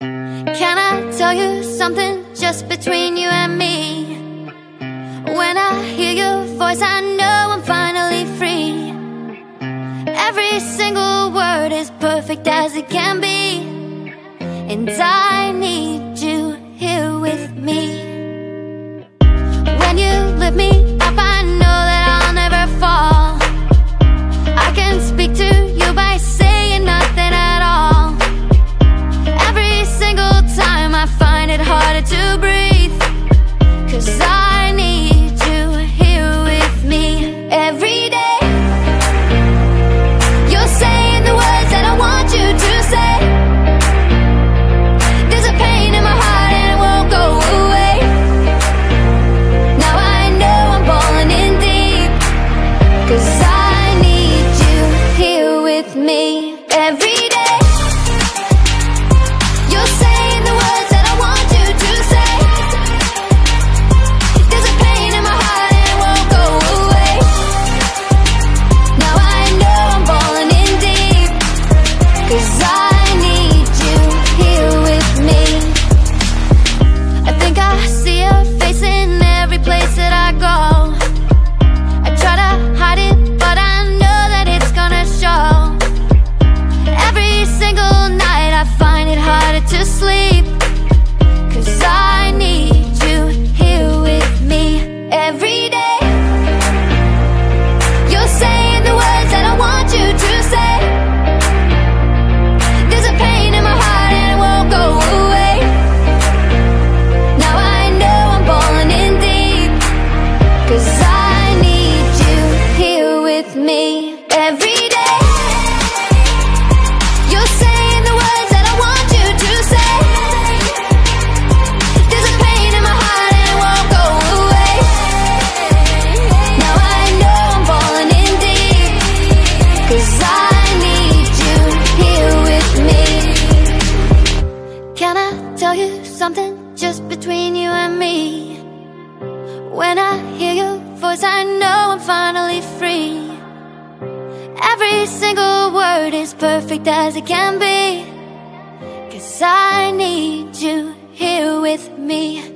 Can I tell you something just between you and me? When I hear your voice, I know I'm finally free. Every single word is perfect as it can be, and I need you here with me. When you lift me up, I know that I'll never fall. I can speak to you by saying nothing at all. Every single time I find it harder to breathe, 'cause I need you here with me every day. You're saying the words that I want you to say. There's a pain in my heart and it won't go away. Now I know I'm falling in deep, 'cause I need you here with me every day. You're saying the words that I want you to say. There's a pain in my heart and it won't go away. Now I know I'm falling in deep, 'cause I need you here with me. I think I see your face in every place that I go. I try to hide it, but I know that it's gonna show. Every single night I find it harder to sleep, 'cause I need you here with me every day. You're saying the words that I want you to say. There's a pain in my heart and it won't go away. Now I know I'm falling in deep, 'cause I need you here with me every day. You're saying the words that I want you to say. There's a pain in my heart and it won't go away. Now I know I'm falling in deep, 'cause I need you here with me. Can I tell you something just between you and me? When I hear your voice, I know I'm finally free. Every single word is perfect as it can be, 'cause I need you here with me.